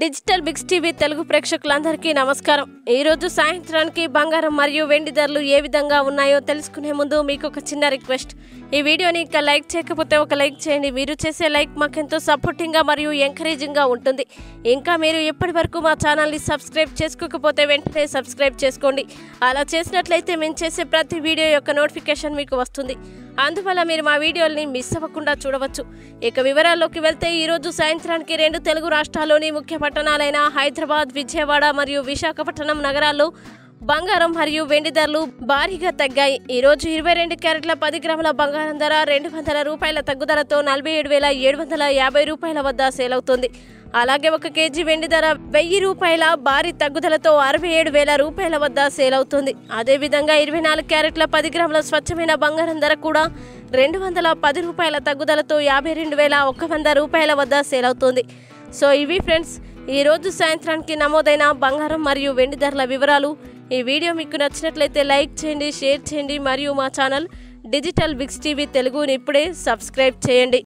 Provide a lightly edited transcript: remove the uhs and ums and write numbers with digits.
Digital Biks TV Telugu ప్రేక్షకులందరికీ నమస్కారం। ఈ రోజు సాయంత్రానికి బంగారం మరియు వెండి ధరలు ఏ విధంగా ఉన్నాయో తెలుసుకునే ముందు మీకు ఒక చిన్న రిక్వెస్ట్। ఈ వీడియోని ఇంకా లైక్ చేయకపోతే ఒక లైక్ చేయండి। మీరు చేసే లైక్ మాకెంతో సపోర్టింగ్ గా మరియు ఎంకరేజింగ్ గా ఉంటుంది। ఇంకా మీరు ఇప్పటివరకు మా ఛానల్ ని సబ్స్క్రైబ్ చేసుకోకపోతే వెంటనే సబ్స్క్రైబ్ చేసుకోండి। అలా చేసినట్లయితే మేము చేసే ప్రతి వీడియో యొక్క నోటిఫికేషన్ మీకు వస్తుంది। అందువల్ల మీరు మా వీడియోల్ని మిస్ అవ్వకుండా చూడవచ్చు। ఇక వివరాల్లోకి వెళ్తే ఈ రోజు సాయంత్రానికి రెండు తెలుగు రాష్ట్రాల్లోని ముఖ్య పట్టణాలైన హైదరాబాద్, విజయవాడ మరియు విశాఖపట్నం నగరాల్లో బంగారం మరియు వెండి ధరలు భారీగా తగ్గాయి। ఈ రోజు 22 క్యారెట్ల 10 గ్రాముల బంగారం ధర 200 రూపాయల తగ్గుదలతో 47,750 రూపాయల వద్ద సేల్ అవుతుంది। అలాగే 1 కేజీ వెండి ధర 1000 రూపాయల భారీ తగ్గుదలతో 67,000 రూపాయల వద్ద సేల్ అవుతుంది। అదేవిధంగా 24 క్యారెట్ల 10 గ్రాముల స్వచ్ఛమైన బంగారం ధర కూడా 210 రూపాయల తగ్గుదలతో 52,100 రూపాయల వద్ద సేల్ అవుతుంది। సో ఇవి ఫ్రెండ్స్ ఈ రోజు సాయంత్రానికి నమోదైన బంగారం మరియు వెండి ధరల వివరాలు। ఈ వీడియో మీకు నచ్చినట్లయితే లైక్ చేయండి, షేర్ చేయండి మరియు మా ఛానల్ డిజిటల్ బిక్స్ టీవీ తెలుగుని ఇప్పుడే సబ్స్క్రైబ్ చేయండి।